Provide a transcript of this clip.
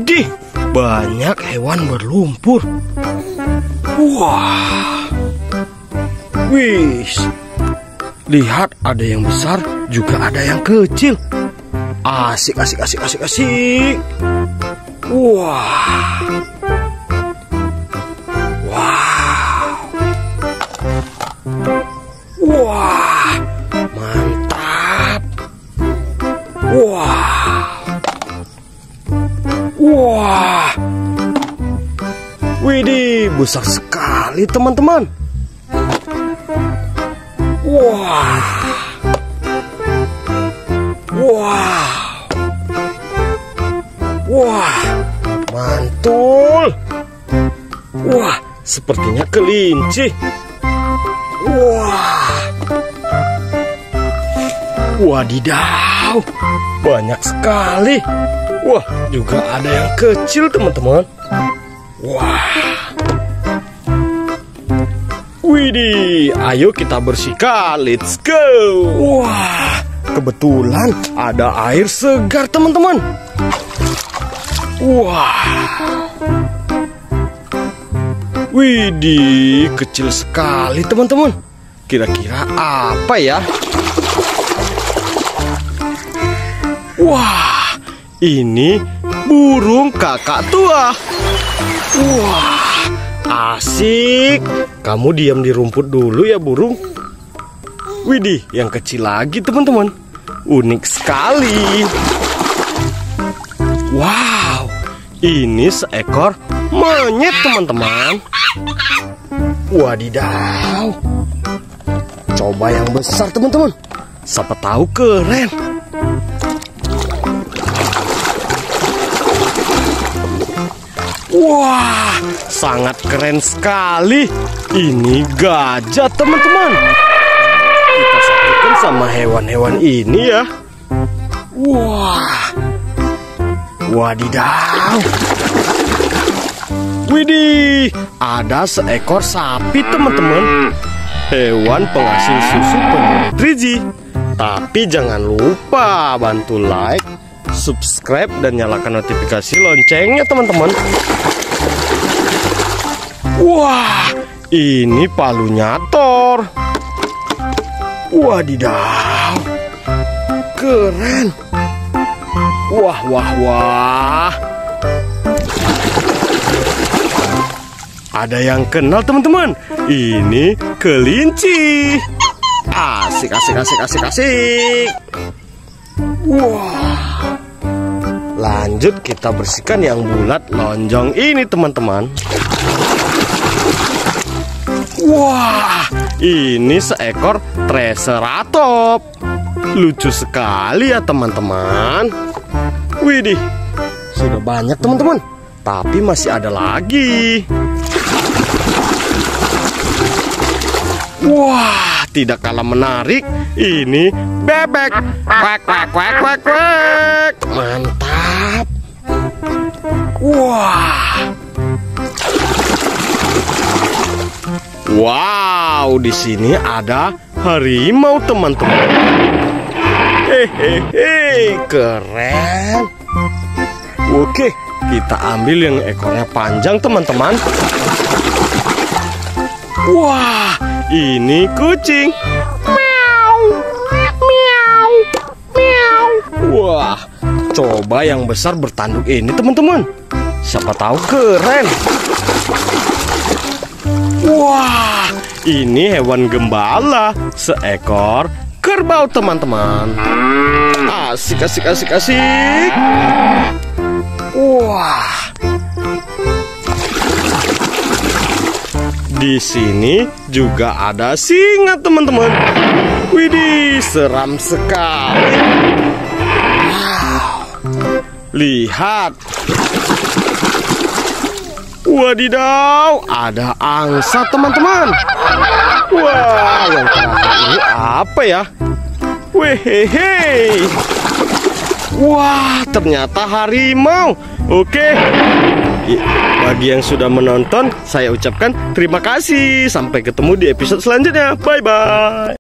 Widih, banyak hewan berlumpur. Wah. Wih. Lihat, ada yang besar, juga ada yang kecil. Asik. Wah. Wah, mantap. Wah. Widih, besar sekali teman-teman. Wah, mantul. Wah, sepertinya kelinci. Wadidaw, banyak sekali. Wah, juga ada yang kecil teman-teman. Wah. Widih, ayo kita bersihkan. Let's go. Wah, kebetulan ada air segar teman-teman. Wah. Widih, kecil sekali teman-teman. Kira-kira apa ya? Wah, ini burung kakak tua. Wah, asik. Kamu diam di rumput dulu ya burung. Widih, yang kecil lagi teman-teman. Unik sekali. Wow, ini seekor monyet teman-teman. Wadidaw. Coba yang besar teman-teman. Siapa tahu keren. Wah, sangat keren sekali. Ini gajah teman-teman. Kita satukan sama hewan-hewan ini ya. Wah. Wadidaw. Widih, ada seekor sapi teman-teman. Hewan penghasil susu penuh nutrisi. Tapi jangan lupa bantu like, subscribe, dan nyalakan notifikasi loncengnya teman-teman. Wah, ini palunyator. Wadidaw, keren. Wah. Ada yang kenal teman-teman. Ini kelinci. Asik. Wah. Lanjut kita bersihkan yang bulat lonjong ini teman-teman. Wah, ini seekor triceratop. Lucu sekali ya teman-teman. Widih, sudah banyak teman-teman. Tapi masih ada lagi. Wah, tidak kalah menarik. Ini bebek. Quack. Mantap. Wow, di sini ada harimau teman-teman. Hehehe, keren. Oke, kita ambil yang ekornya panjang teman-teman. Wah, ini kucing. Meow. Wah, coba yang besar bertanduk ini teman-teman. Siapa tahu keren. Wah, ini hewan gembala, seekor kerbau teman-teman. Asik. Wah. Di sini juga ada singa teman-teman. Widih, seram sekali. Wow. Lihat. Wadidaw, ada angsa teman-teman. Wah, yang terakhir ini apa ya? Wehehe. Wah, ternyata harimau. Oke. Bagi yang sudah menonton, saya ucapkan terima kasih. Sampai ketemu di episode selanjutnya. Bye-bye.